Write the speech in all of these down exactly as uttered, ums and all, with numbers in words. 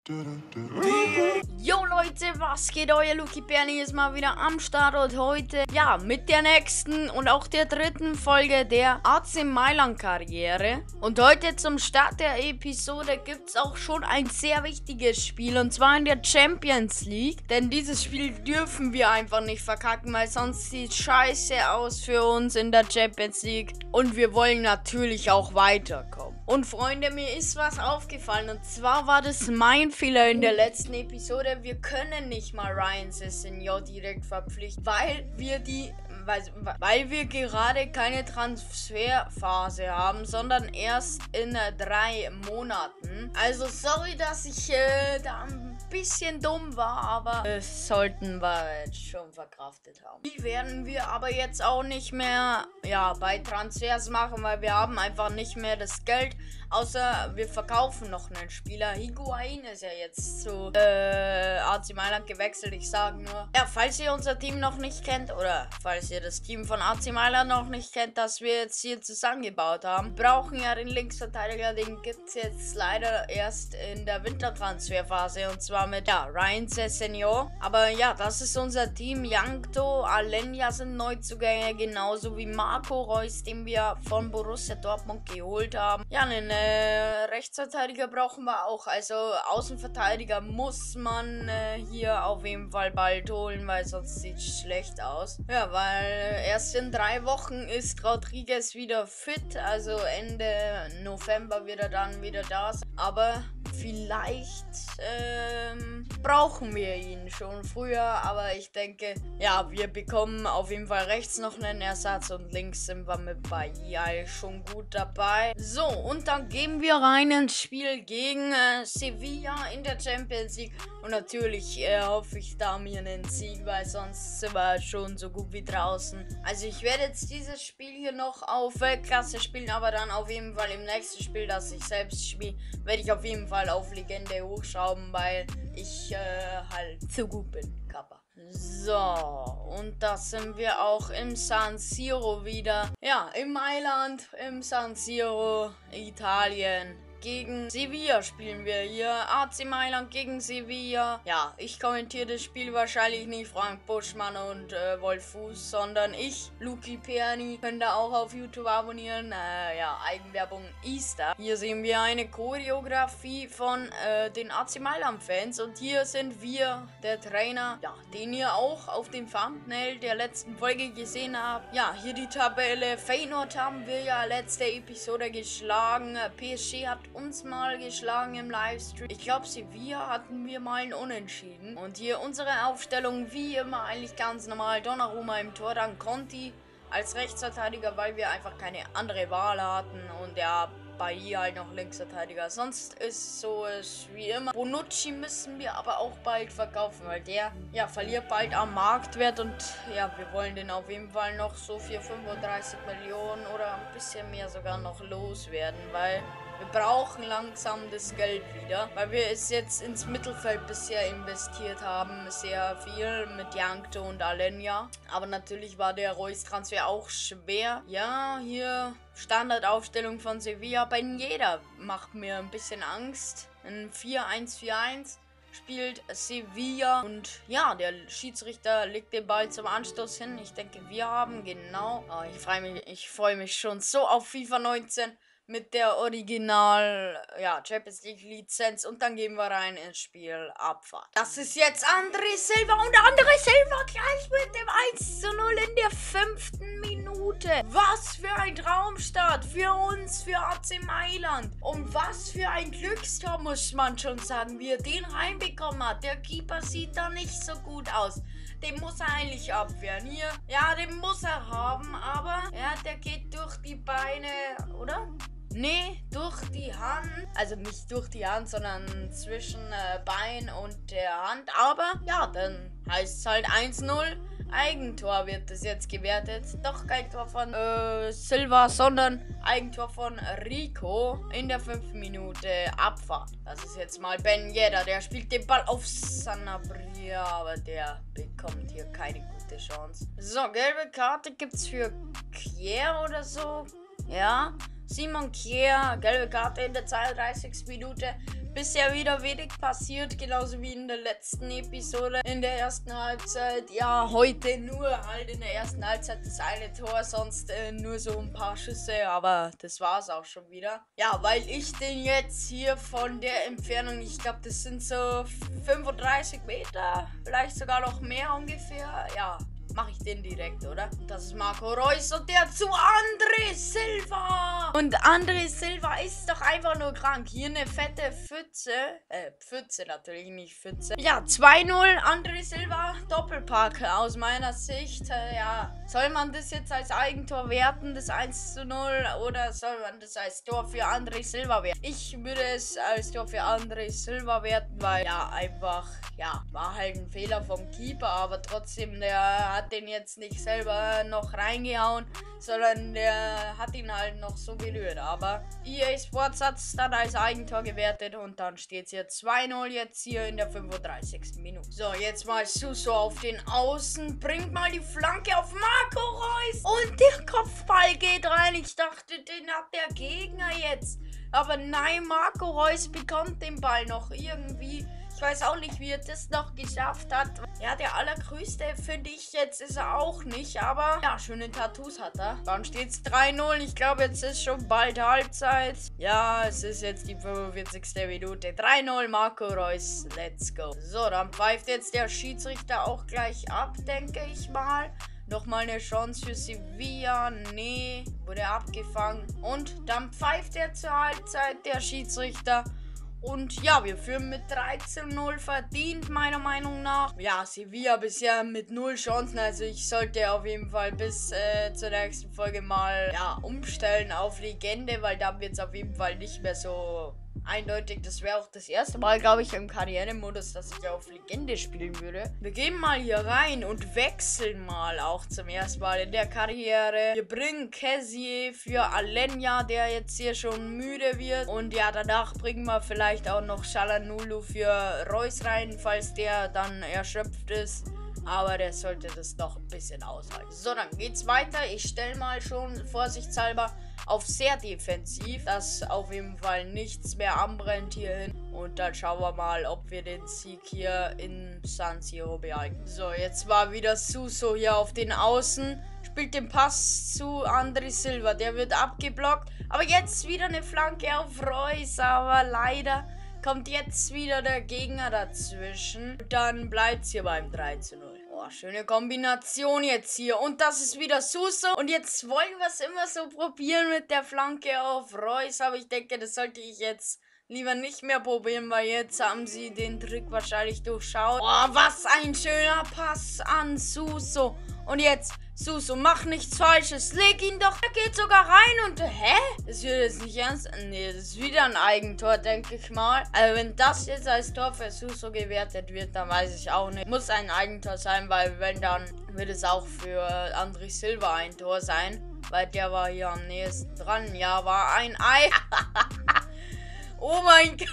Jo Leute, was geht? Euer Luki Berni ist mal wieder am Start und heute, ja, mit der nächsten und auch der dritten Folge der A C Mailand Karriere. Und heute zum Start der Episode gibt es auch schon ein sehr wichtiges Spiel und zwar in der Champions League. Denn dieses Spiel dürfen wir einfach nicht verkacken, weil sonst sieht scheiße aus für uns in der Champions League. Und wir wollen natürlich auch weiterkommen. Und Freunde, mir ist was aufgefallen und zwar war das mein Fehler in der letzten Episode. Wir können nicht mal Ryan Sessegnon direkt verpflichten, weil wir die, weil, weil wir gerade keine Transferphase haben, sondern erst in äh, drei Monaten. Also sorry, dass ich äh, da ein bisschen dumm war, aber das sollten wir jetzt schon verkraftet haben. Die werden wir aber jetzt auch nicht mehr, ja, bei Transfers machen, weil wir haben einfach nicht mehr das Geld. Außer wir verkaufen noch einen Spieler. Higuain ist ja jetzt zu äh, A C Mailand gewechselt. Ich sage nur, ja, falls ihr unser Team noch nicht kennt oder falls ihr das Team von A C Mailand noch nicht kennt, das wir jetzt hier zusammengebaut haben, brauchen ja den Linksverteidiger. Den gibt es jetzt leider erst in der Wintertransferphase und zwar mit, ja, Ryan Sessegnon. Aber ja, das ist unser Team. Jankto, Alenya sind Neuzugänge, genauso wie Marco Reus, den wir von Borussia Dortmund geholt haben. Ja, einen äh, Rechtsverteidiger brauchen wir auch. Also Außenverteidiger muss man äh, hier auf jeden Fall bald holen, weil sonst sieht es schlecht aus. Ja, weil erst in drei Wochen ist Rodriguez wieder fit. Also Ende November wird er dann wieder da sein. Aber vielleicht ähm, brauchen wir ihn schon früher, aber ich denke, ja, wir bekommen auf jeden Fall rechts noch einen Ersatz und links sind wir mit Bahia schon gut dabei. So, und dann gehen wir rein ins Spiel gegen äh, Sevilla in der Champions League und natürlich äh, hoffe ich da mir einen Sieg, weil sonst sind wir schon so gut wie draußen. Also ich werde jetzt dieses Spiel hier noch auf Weltklasse spielen, aber dann auf jeden Fall im nächsten Spiel, das ich selbst spiele, werde ich auf jeden Fall auf Legende hochschrauben, weil ich äh, halt zu gut bin, Kappa. So, und da sind wir auch im San Siro wieder. Ja, in Mailand, im San Siro, Italien. Gegen Sevilla spielen wir hier. A C Mailand gegen Sevilla. Ja, ich kommentiere das Spiel wahrscheinlich nicht Frank Buschmann und äh, Wolf Fuß, sondern ich, Luki Berni. Könnt ihr auch auf YouTube abonnieren. Äh, ja, Eigenwerbung Easter. Hier sehen wir eine Choreografie von äh, den A C Mailand Fans. Und hier sind wir, der Trainer, ja, den ihr auch auf dem Thumbnail der letzten Folge gesehen habt. Ja, hier die Tabelle. Feyenoord haben wir ja letzte Episode geschlagen. P S G hat uns mal geschlagen im Livestream. Ich glaube, Sevilla hatten wir mal ein Unentschieden. Und hier unsere Aufstellung wie immer eigentlich ganz normal. Donnarumma im Tor, dann Conti als Rechtsverteidiger, weil wir einfach keine andere Wahl hatten. Und ja, bei ihr halt noch Linksverteidiger. Sonst ist so ist wie immer. Bonucci müssen wir aber auch bald verkaufen, weil der, ja, verliert bald am Marktwert und ja, wir wollen den auf jeden Fall noch so für fünfunddreißig Millionen oder ein bisschen mehr sogar noch loswerden, weil wir brauchen langsam das Geld wieder, weil wir es jetzt ins Mittelfeld bisher investiert haben, sehr viel mit Jankto und Alenya. Aber natürlich war der Reus-Transfer auch schwer. Ja, hier Standardaufstellung von Sevilla. Ben Yedder macht mir ein bisschen Angst. Ein vier eins vier eins spielt Sevilla und ja, der Schiedsrichter legt den Ball zum Anstoß hin. Ich denke, wir haben genau. Oh, ich freue mich, ich freue mich schon so auf FIFA neunzehn. Mit der Original, ja, Champions League Lizenz und dann gehen wir rein ins Spiel Abfahrt. Das ist jetzt André Silva und André Silva gleich mit dem eins zu null in der fünften Minute. Was für ein Traumstart für uns, für A C Mailand. Und was für ein Glückstor, muss man schon sagen, wie er den reinbekommen hat. Der Keeper sieht da nicht so gut aus. Den muss er eigentlich abwehren. Hier, ja, den muss er haben, aber ja, der geht durch die Beine, oder? Nee, durch die Hand. Also nicht durch die Hand, sondern zwischen äh, Bein und der Hand. Aber ja, dann heißt es halt eins null. Eigentor wird das jetzt gewertet. Doch kein Tor von äh, Silva, sondern Eigentor von Rico in der fünften Minute Abfahrt. Das ist jetzt mal Ben Yedder. Der spielt den Ball auf Sanabria, aber der bekommt hier keine gute Chance. So, gelbe Karte gibt's für Kier oder so. Ja. Simon Kier, gelbe Karte in der zweiunddreißigsten Minute. bisher wieder wenig passiert, genauso wie in der letzten Episode. In der ersten Halbzeit, ja, heute nur halt in der ersten Halbzeit das eine Tor, sonst äh, nur so ein paar Schüsse, aber das war's auch schon wieder. Ja, weil ich den jetzt hier von der Entfernung, ich glaube, das sind so fünfunddreißig Meter, vielleicht sogar noch mehr ungefähr, ja, mache ich den direkt, oder? Das ist Marco Reus und der zu André Silva. Und André Silva ist doch einfach nur krank. Hier eine fette Pfütze. Äh, Pfütze natürlich, nicht Pfütze. Ja, zwei null André Silva. Doppelpack aus meiner Sicht. Äh, ja, soll man das jetzt als Eigentor werten, das eins zu null? Oder soll man das als Tor für André Silva werten? Ich würde es als Tor für André Silva werten, weil ja, einfach, ja, war halt ein Fehler vom Keeper, aber trotzdem, der hat den jetzt nicht selber noch reingehauen, sondern der hat ihn halt noch so berührt. Aber E A Sports hat es dann als Eigentor gewertet und dann steht es hier zwei null jetzt hier in der fünfunddreißigsten Minute. So, jetzt mal Suso auf den Außen, bringt mal die Flanke auf Marco Reus und der Kopfball geht rein. Ich dachte, den hat der Gegner jetzt. Aber nein, Marco Reus bekommt den Ball noch irgendwie. Ich weiß auch nicht, wie er das noch geschafft hat. Ja, der allergrößte finde ich jetzt ist er auch nicht. Aber ja, schöne Tattoos hat er. Dann steht es drei null. Ich glaube, jetzt ist schon bald Halbzeit. Ja, es ist jetzt die fünfundvierzigste Minute. drei null Marco Reus. Let's go. So, dann pfeift jetzt der Schiedsrichter auch gleich ab, denke ich mal. Nochmal eine Chance für Sevilla. Nee, wurde abgefangen. Und dann pfeift er zur Halbzeit, der Schiedsrichter. Und ja, wir führen mit drei zu null verdient, meiner Meinung nach. Ja, Sevilla bisher mit null Chancen. Also ich sollte auf jeden Fall bis äh, zur nächsten Folge mal ja, umstellen auf Legende, weil da wird es auf jeden Fall nicht mehr so eindeutig. Das wäre auch das erste Mal, glaube ich, im Karrieremodus, dass ich auf Legende spielen würde. Wir gehen mal hier rein und wechseln mal auch zum ersten Mal in der Karriere. Wir bringen Kessié für Alenya, der jetzt hier schon müde wird. Und ja, danach bringen wir vielleicht auch noch Çalhanoğlu für Reus rein, falls der dann erschöpft ist. Aber der sollte das noch ein bisschen aushalten. So, dann geht's weiter. Ich stelle mal schon vorsichtshalber auf sehr defensiv, dass auf jeden Fall nichts mehr anbrennt hierhin. Und dann schauen wir mal, ob wir den Sieg hier in San Siro behalten. So, jetzt war wieder Suso hier auf den Außen. Spielt den Pass zu André Silva. Der wird abgeblockt. Aber jetzt wieder eine Flanke auf Reus. Aber leider kommt jetzt wieder der Gegner dazwischen. Und dann bleibt es hier beim drei zu null. Oh, schöne Kombination jetzt hier. Und das ist wieder Suso. Und jetzt wollen wir es immer so probieren mit der Flanke auf Reus. Aber ich denke, das sollte ich jetzt lieber nicht mehr probieren, weil jetzt haben sie den Trick wahrscheinlich durchschaut. Oh, was ein schöner Pass an Suso. Und jetzt, Suso, mach nichts Falsches. Leg ihn doch. Er geht sogar rein und... Hä? Das wird jetzt nicht ernst... Nee, das ist wieder ein Eigentor, denke ich mal. Also wenn das jetzt als Tor für Suso gewertet wird, dann weiß ich auch nicht. Muss ein Eigentor sein, weil wenn, dann wird es auch für André Silva ein Tor sein. Weil der war hier am nächsten dran. Ja, war ein Ei. Oh mein Gott.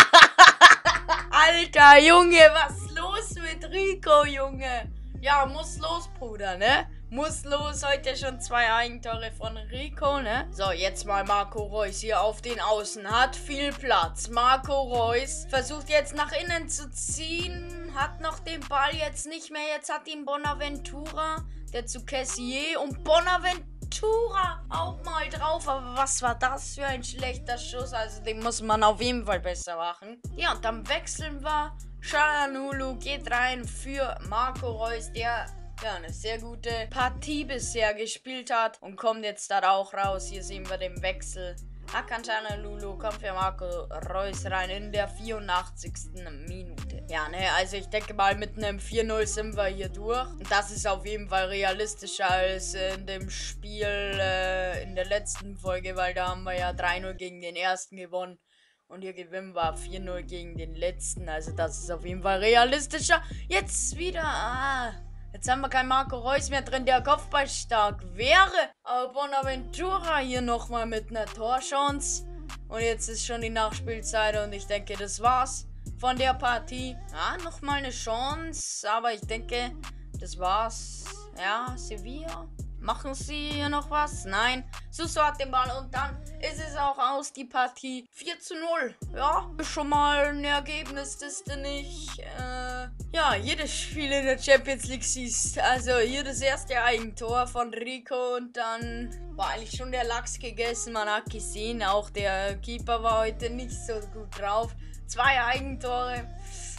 Alter, Junge, was ist los mit Rico, Junge? Ja, muss los, Bruder, ne? Muss los, heute schon zwei Eigentore von Rico, ne? So, jetzt mal Marco Reus hier auf den Außen. Hat viel Platz. Marco Reus versucht jetzt nach innen zu ziehen. Hat noch den Ball jetzt nicht mehr. Jetzt hat ihn Bonaventura, der zu Kessié. Und Bonaventura auch mal drauf. Aber was war das für ein schlechter Schuss? Also den muss man auf jeden Fall besser machen. Ja, und dann wechseln wir. Çalhanoğlu geht rein für Marco Reus, der ja eine sehr gute Partie bisher gespielt hat und kommt jetzt da auch raus. Hier sehen wir den Wechsel. Hakan Çalhanoğlu kommt für Marco Reus rein in der vierundachtzigsten Minute. Ja, ne, also ich denke mal, mit einem vier null sind wir hier durch. Und das ist auf jeden Fall realistischer als in dem Spiel äh, in der letzten Folge, weil da haben wir ja drei null gegen den ersten gewonnen. Und hier gewinnen wir vier null gegen den letzten. Also das ist auf jeden Fall realistischer. Jetzt wieder. Ah, jetzt haben wir keinen Marco Reus mehr drin, der Kopfball stark wäre. Aber Bonaventura hier nochmal mit einer Torchance. Und jetzt ist schon die Nachspielzeit. Und ich denke, das war's von der Partie. Ja, nochmal eine Chance. Aber ich denke, das war's. Ja, Sevilla. Machen sie hier noch was? Nein. Suso hat den Ball und dann ist es auch aus, die Partie. vier zu null. Ja, ist schon mal ein Ergebnis, das du nicht, äh, ja, jedes Spiel in der Champions League siehst. Also hier das erste Eigentor von Rico und dann war eigentlich schon der Lachs gegessen. Man hat gesehen, auch der Keeper war heute nicht so gut drauf. Zwei Eigentore.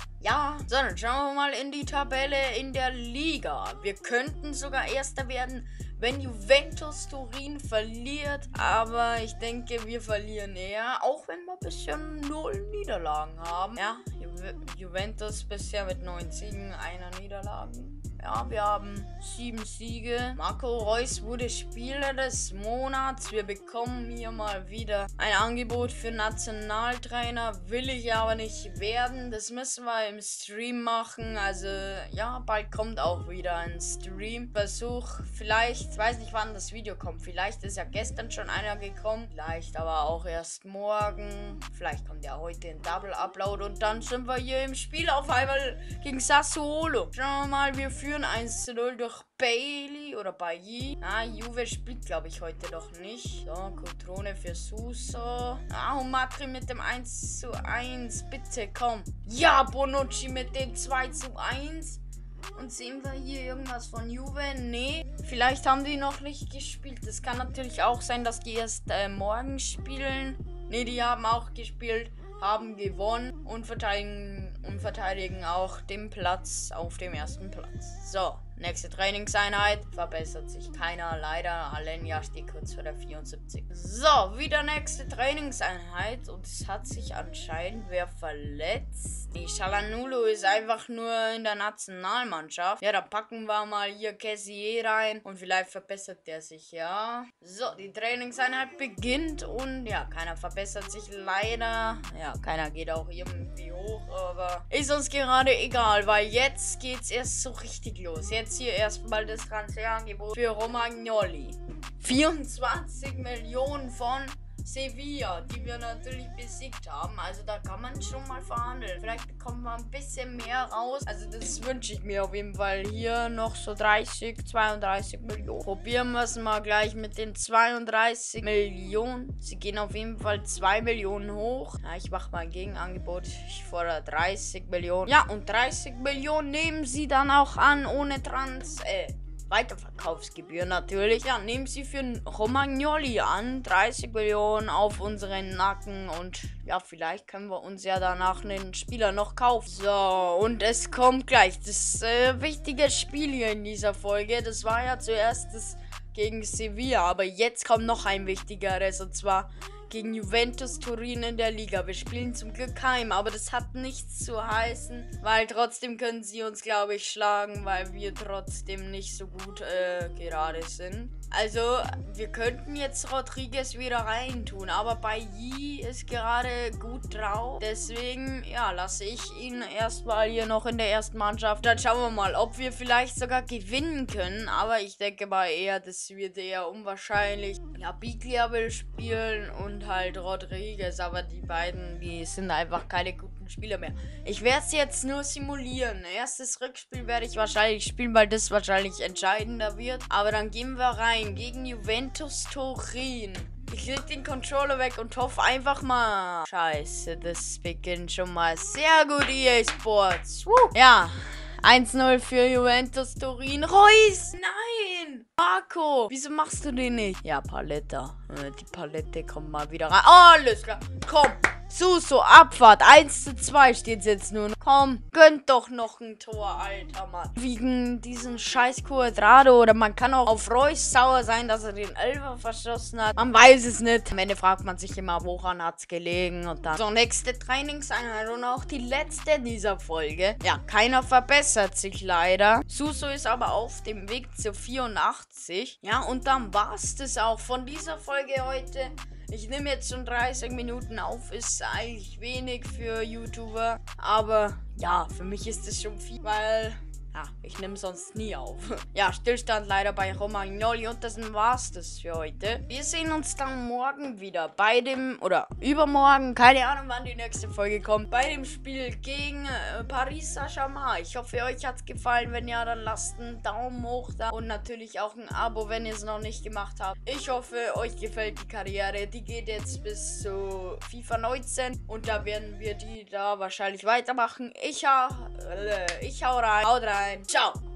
Ja, so, dann schauen wir mal in die Tabelle in der Liga. Wir könnten sogar Erster werden, wenn Juventus Turin verliert. Aber ich denke, wir verlieren eher, auch wenn wir bisher null Niederlagen haben. Ja, Ju Juventus bisher mit neun Siegen, einer Niederlage. Ja, wir haben sieben Siege. Marco Reus wurde Spieler des Monats. Wir bekommen hier mal wieder ein Angebot für Nationaltrainer. Will ich aber nicht werden. Das müssen wir im Stream machen. Also, ja, bald kommt auch wieder ein Stream-Versuch. Vielleicht, ich weiß nicht, wann das Video kommt. Vielleicht ist ja gestern schon einer gekommen. Vielleicht aber auch erst morgen. Vielleicht kommt ja heute ein Double-Upload. Und dann sind wir hier im Spiel auf einmal gegen Sassuolo. Schauen wir mal, wir führen eins zu null durch Bailey oder Bailly. Ah, Juve spielt, glaube ich, heute noch nicht. So, Cotrone für Suso. Ah, und Matri mit dem eins zu eins. Bitte, komm. Ja, Bonucci mit dem zwei zu eins. Und sehen wir hier irgendwas von Juve? Nee, vielleicht haben die noch nicht gespielt. Es kann natürlich auch sein, dass die erst äh, morgen spielen. Nee, die haben auch gespielt, haben gewonnen und verteidigen, und verteidigen auch den Platz auf dem ersten Platz. So, nächste Trainingseinheit. Verbessert sich keiner, leider. Alenia steht kurz vor der vierundsiebzig. So, wieder nächste Trainingseinheit. Und es hat sich anscheinend wer verletzt. Die Çalhanoğlu ist einfach nur in der Nationalmannschaft. Ja, da packen wir mal hier Kessié rein. Und vielleicht verbessert der sich, ja. So, die Trainingseinheit beginnt. Und ja, keiner verbessert sich leider. Ja, keiner geht auch irgendwie hoch. Aber ist uns gerade egal, weil jetzt geht's erst so richtig los. Jetzt hier erstmal das Transferangebot für Romagnoli. vierundzwanzig Millionen von Sevilla, die wir natürlich besiegt haben. Also da kann man schon mal verhandeln. Vielleicht bekommen wir ein bisschen mehr raus. Also das wünsche ich mir auf jeden Fall. Hier noch so dreißig, zweiunddreißig Millionen. Probieren wir es mal gleich mit den zweiunddreißig Millionen. Sie gehen auf jeden Fall zwei Millionen hoch. Ja, ich mache mal ein Gegenangebot. Ich fordere dreißig Millionen. Ja, und dreißig Millionen nehmen sie dann auch an, ohne Trans... Äh, Weiterverkaufsgebühr natürlich. Ja, nehmen sie für Romagnoli an. dreißig Millionen auf unseren Nacken. Und ja, vielleicht können wir uns ja danach einen Spieler noch kaufen. So, und es kommt gleich das äh, wichtige Spiel hier in dieser Folge. Das war ja zuerst das gegen Sevilla. Aber jetzt kommt noch ein wichtigeres. Und zwar gegen Juventus Turin in der Liga. Wir spielen zum Glück heim, aber das hat nichts zu heißen, weil trotzdem können sie uns, glaube ich, schlagen, weil wir trotzdem nicht so gut äh, gerade sind. Also, wir könnten jetzt Rodriguez wieder reintun, aber Bailly ist gerade gut drauf. Deswegen, ja, lasse ich ihn erstmal hier noch in der ersten Mannschaft. Dann schauen wir mal, ob wir vielleicht sogar gewinnen können. Aber ich denke mal eher, das wird eher unwahrscheinlich. Ja, Biglia will spielen und halt Rodriguez, aber die beiden, die sind einfach keine guten Spieler mehr. Ich werde es jetzt nur simulieren. Erstes Rückspiel werde ich wahrscheinlich spielen, weil das wahrscheinlich entscheidender wird. Aber dann gehen wir rein gegen Juventus Turin. Ich leg den Controller weg und hoffe einfach mal. Scheiße, das beginnt schon mal sehr gut, E A Sports. Woo. Ja, eins null für Juventus Turin. Reus, nein! Marco, wieso machst du den nicht? Ja, Paletta. Die Palette kommt mal wieder rein. Oh, alles klar. Komm. Suso, Abfahrt. eins zu zwei steht jetzt nur. Komm, gönnt doch noch ein Tor, alter Mann. Wegen diesen scheiß Quadrado. Oder man kann auch auf Reus sauer sein, dass er den Elfer verschossen hat. Man weiß es nicht. Am Ende fragt man sich immer, woran hat es gelegen. Und dann so, nächste Trainingseinheit und auch die letzte dieser Folge. Ja, keiner verbessert sich leider. Suso ist aber auf dem Weg zu vierundachtzig. Ja, und dann war es das auch von dieser Folge heute. Ich nehme jetzt schon dreißig Minuten auf, ist eigentlich wenig für YouTuber, aber ja, für mich ist das schon viel, weil Ja, ich nehme sonst nie auf. Ja, Stillstand leider bei Romagnoli und das war's das für heute. Wir sehen uns dann morgen wieder bei dem, oder übermorgen, keine Ahnung wann die nächste Folge kommt, bei dem Spiel gegen äh, Paris Saint-Germain. Ich hoffe, euch hat's gefallen. Wenn ja, dann lasst einen Daumen hoch da und natürlich auch ein Abo, wenn ihr es noch nicht gemacht habt. Ich hoffe, euch gefällt die Karriere. Die geht jetzt bis zu FIFA neunzehn und da werden wir die da wahrscheinlich weitermachen. Ich hau, äh, ich hau rein. Haut rein. Ciao.